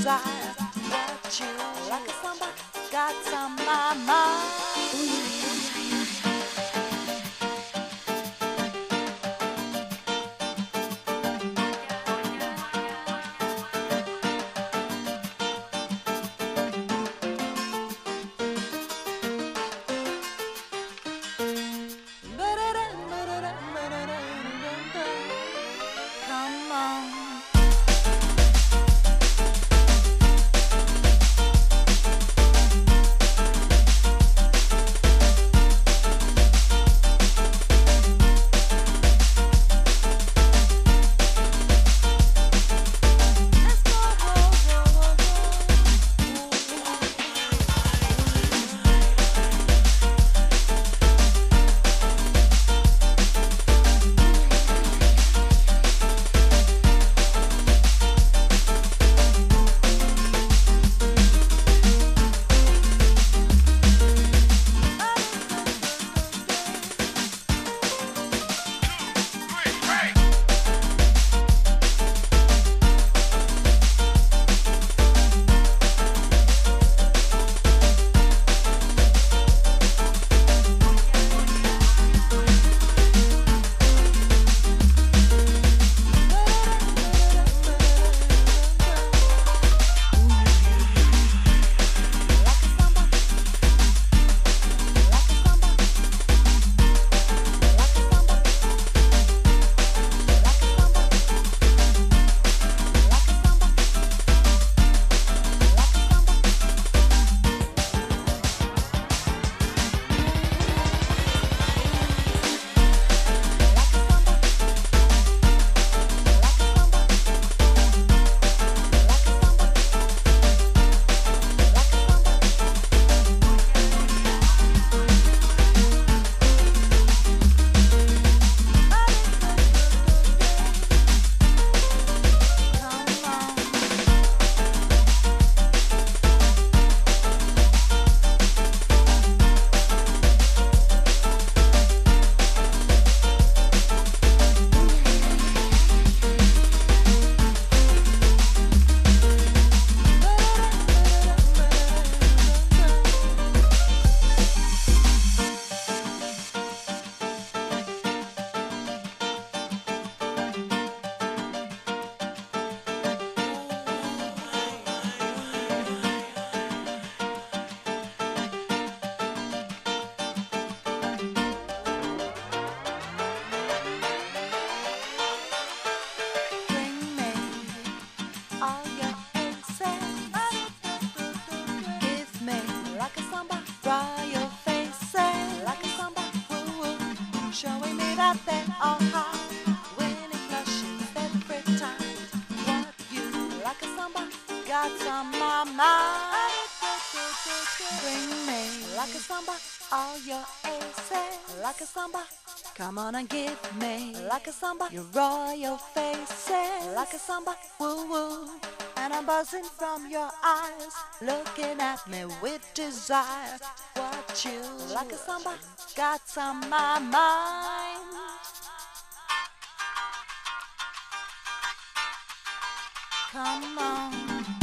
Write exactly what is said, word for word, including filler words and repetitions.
desire. What you like a samba, got on my mind. Come on. Showing me that they are high, winning flushes every time. What you like a samba, got on my mind. Bring me like a samba, all your aces. Like a samba, come on and give me like a samba, your royal faces. Like a samba, woo woo. And I'm buzzing from your eyes, looking at me with desire. What you like a samba, got on my mind. Come on.